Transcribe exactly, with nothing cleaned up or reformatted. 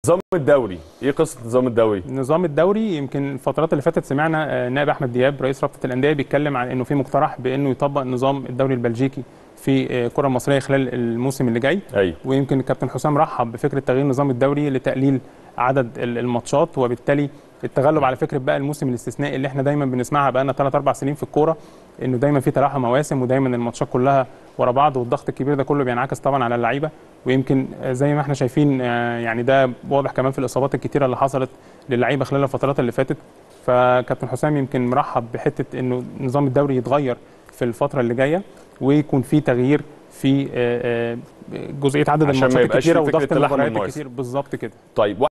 نظام الدوري، ايه قصه نظام الدوري؟ النظام الدوري يمكن الفترات اللي فاتت سمعنا نائب احمد دياب رئيس رابطه الانديه بيتكلم عن انه في مقترح بانه يطبق نظام الدوري البلجيكي في الكره المصريه خلال الموسم اللي جاي. ايوه. ويمكن الكابتن حسام رحب بفكره تغيير نظام الدوري لتقليل عدد الماتشات، وبالتالي التغلب على فكره بقى الموسم الاستثنائي اللي احنا دايما بنسمعها بقى لنا ثلاث اربع سنين في الكوره، انه دايما في تلاحم مواسم ودايما الماتشات كلها ورا بعض، والضغط الكبير ده كله بينعكس طبعا على اللعيبه. ويمكن زي ما احنا شايفين يعني ده واضح كمان في الاصابات الكتيره اللي حصلت للعيبه خلال الفترات اللي فاتت. فكابتن حسام يمكن مرحب بحته انه نظام الدوري يتغير في الفتره اللي جايه، ويكون في تغيير في جزئيه عدد الماتشات الكتيره وضغط المباريات الكتير بالظبط كده. طيب